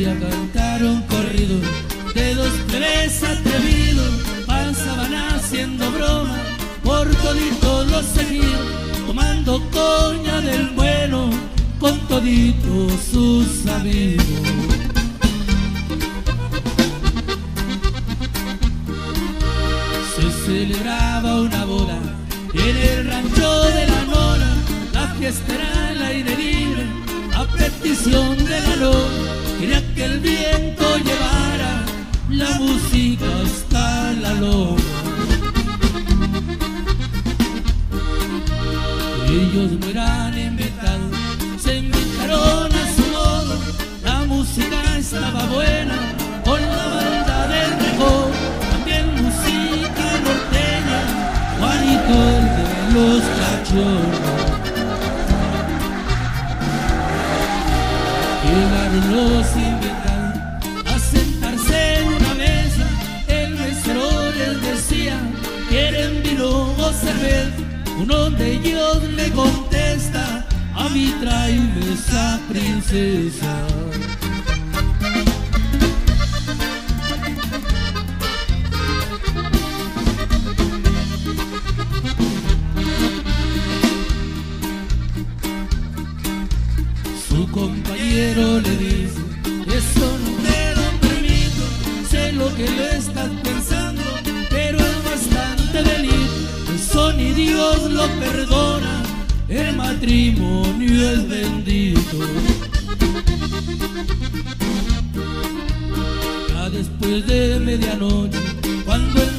a cantar un corrido de dos plebes atrevidos. Pasaban haciendo broma por toditos los ejidos, tomando coña del bueno con toditos sus amigos. Se celebraba una boda en el rancho de la Nora. La fiesta era al aire libre, a petición de la lora. Quería que el viento llevara la música hasta la loma. Ellos no eran inventados, se inventaron a su modo. La música estaba buena con la banda del Rejón. También música norteña, Juanito el de los cachorros. Llegaron los invitados a sentarse en una mesa. El mesero les decía: ¿quieren vino o cerveza? Uno de ellos le contesta: a mí tráeme esa princesa. Su compañero le dice: eso no te lo permito, sé lo que lo estás pensando, pero es bastante delito. Eso ni Dios lo perdona, el matrimonio es bendito. Ya después de medianoche, cuando el